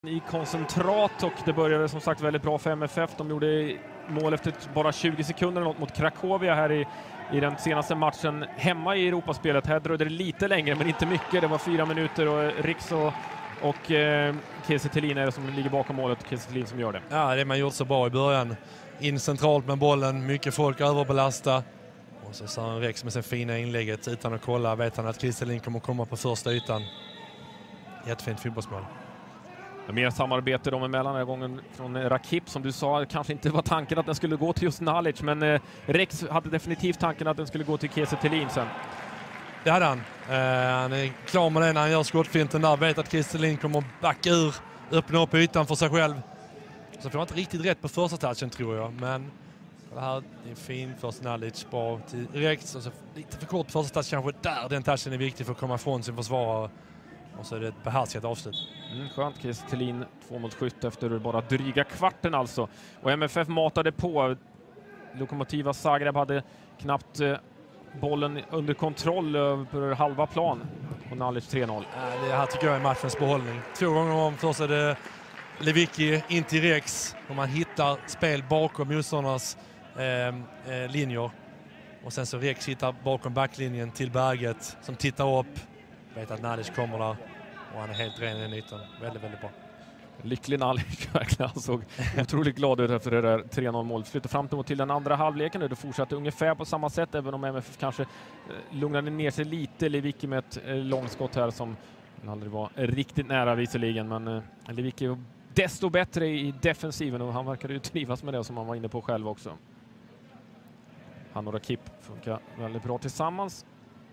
I koncentrat, och det började som sagt väldigt bra för MFF. De gjorde mål efter bara 20 sekunder mot Cracovia här i den senaste matchen hemma i Europaspelet. Här dröjde det lite längre, men inte mycket. Det var 4 minuter och Riks och Kiese Thelin är det som ligger bakom målet. Kiese Thelin som gör det. Ja, det man gjort så bra i början. In centralt med bollen, mycket folk överbelasta. Och så Sören Rex med sin fina inlägget utan att kolla. Vet han att Kiese Thelin kommer komma på första ytan. Jättefint fotbollsmål. Mer samarbete dem emellan den här gången från Rakip, som du sa, kanske inte var tanken att den skulle gå till just Nalic, men Rex hade definitivt tanken att den skulle gå till Kiese Thelin sen. Det hade han. Han är klar med det när han gör skottfinten där. Vet att Kiese Thelin kommer att backa ur, öppna upp ytan för sig själv. Så får han inte riktigt rätt på första touchen, tror jag, men det här är fin först Nalic, bra till Rex, och så lite för kort på första touch kanske där. Den touchen är viktig för att komma ifrån sin försvarare. Och så är det ett behärskat avslut. Skönt, Kiese Thelin 2-målsskytt efter bara dryga kvarten alltså. Och MFF matade på. Lokomotiva Zagreb hade knappt bollen under kontroll över halva plan. Och Nalic 3-0. Det här tycker jag är matchens behållning. 2 gånger om. Först är det Lewicki in till Rex. Och man hittar spel bakom motståndarnas linjer. Och sen så Rex hittar bakom backlinjen till Berget som tittar upp. Vet att Nalic kommer där och han är helt ren i den ytan. Väldigt, väldigt bra. Lycklig Nalic verkligen. Han såg otroligt glad ut efter det där 3-0 målet. Flyttar fram till den andra halvleken. Det fortsatte ungefär på samma sätt, även om MFF kanske lugnade ner sig lite. Lewicki med ett långskott här som aldrig var riktigt nära visserligen, men Lewicki var desto bättre i defensiven och han verkade ju trivas med det, som han var inne på själv också. Han och Rakip funkar väldigt bra tillsammans.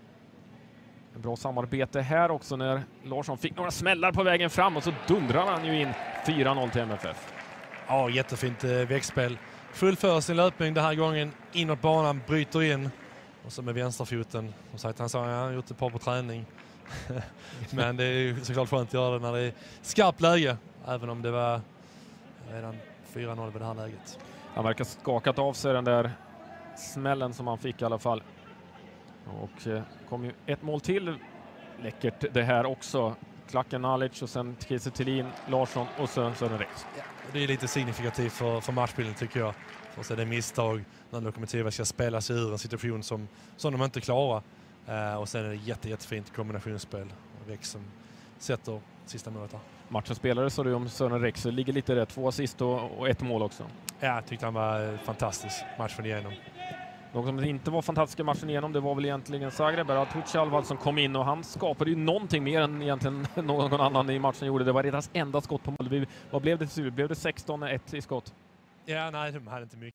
Bra samarbete här också när Larsson fick några smällar på vägen fram och så dundrar han ju in 4-0 till MFF. Ja, jättefint växtspel. Fullför sin löpning den här gången inåt banan, bryter in och så med vänsterfoten. Som sagt, han sa att han gjort ett par på träning. Men det är ju såklart skönt att göra det när det är skarpt läge, även om det var redan 4-0 vid det här läget. Han verkar skakat av sig den där smällen som han fick i alla fall. Och kom ju ett mål till. Läckert det här också. Klacken Nalic och sen Kiese Thelin, Larsson och sen Sören Rex. Ja, det är lite signifikativt för matchbilden, tycker jag. För så är det misstag när Lokomotiva ska spela sig ur en situation som de inte klarar. Och sen är det jättefint kombinationsspel. Rex som sätter sista målet där. Matchen spelare så det om Sören Rex ligger lite rätt. 2 assist och 1 mål också. Ja, jag tyckte han var fantastisk matchen igenom. Något som inte var fantastiska matchen igenom, det var väl egentligen Zagreb. Tuchel som kom in och han skapade ju någonting mer än egentligen någon annan i matchen gjorde. Det var deras enda skott på mål. Vad blev det till slut? Blev det 16-1 i skott? Ja, nej, de hade inte mycket.